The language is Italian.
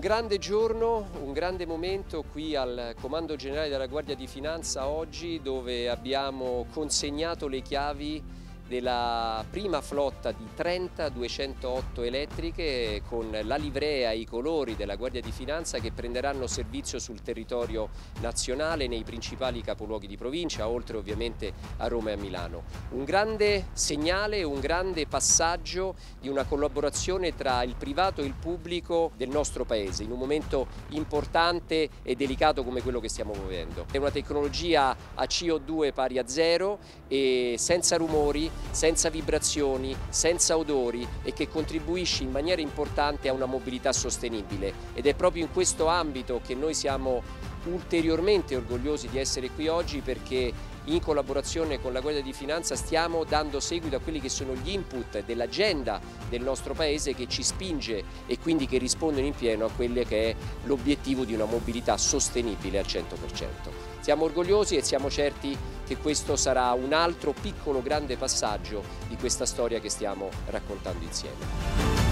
Un grande giorno, un grande momento qui al Comando Generale della Guardia di Finanza oggi, dove abbiamo consegnato le chiavi della prima flotta di 30 208 elettriche con la livrea e i colori della Guardia di Finanza, che prenderanno servizio sul territorio nazionale nei principali capoluoghi di provincia, oltre ovviamente a Roma e a Milano. Un grande segnale, un grande passaggio di una collaborazione tra il privato e il pubblico del nostro Paese in un momento importante e delicato come quello che stiamo vivendo. È una tecnologia a CO2 pari a zero e senza rumori, senza vibrazioni, senza odori, e che contribuisce in maniera importante a una mobilità sostenibile, ed è proprio in questo ambito che noi siamo ulteriormente orgogliosi di essere qui oggi, perché in collaborazione con la Guardia di Finanza stiamo dando seguito a quelli che sono gli input dell'agenda del nostro Paese, che ci spinge e quindi che rispondono in pieno a quello che è l'obiettivo di una mobilità sostenibile al 100%. Siamo orgogliosi e siamo certi che questo sarà un altro piccolo grande passaggio di questa storia che stiamo raccontando insieme.